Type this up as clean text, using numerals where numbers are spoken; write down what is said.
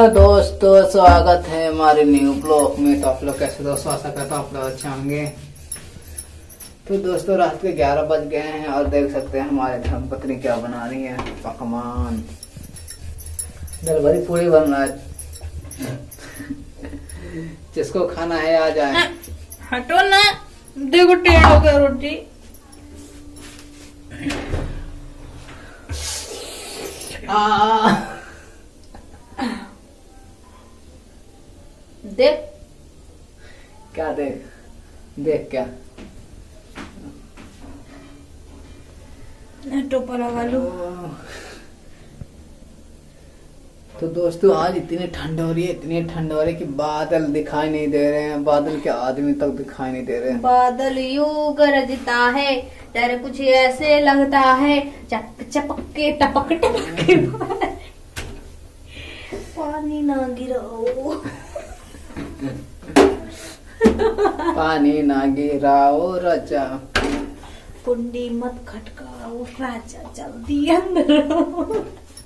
Hello दोस्तों, स्वागत है हमारे न्यू ब्लॉग में। तो आप लोग कैसे दोस्तों, आशा करता हूँ आप लोग अच्छे होंगे। तो दोस्तों रात के 11 बज गए हैं और देख सकते हैं हमारे धर्मपत्नी क्या बना रही है। पकवान दाल भरी पूरी बन रहा है। जिसको खाना है आ जाए। हटो ना, देखो टेढ़ हो गया रोटी। देख क्या देख देख क्या टोपा लगा लो। तो दोस्तों आज इतनी ठंड हो रही है, इतनी ठंड हो रही है कि बादल दिखाई नहीं दे रहे हैं। बादल के आदमी तक दिखाई नहीं दे रहे हैं। बादल यूं गरजता है, डर कुछ ऐसे लगता है, चप चपक के टपक टपक के पानी ना गिराओ। पानी ना गिराओ राजा, कुंडी मत खटकाओ राजा, जल्दी अंदर आओ।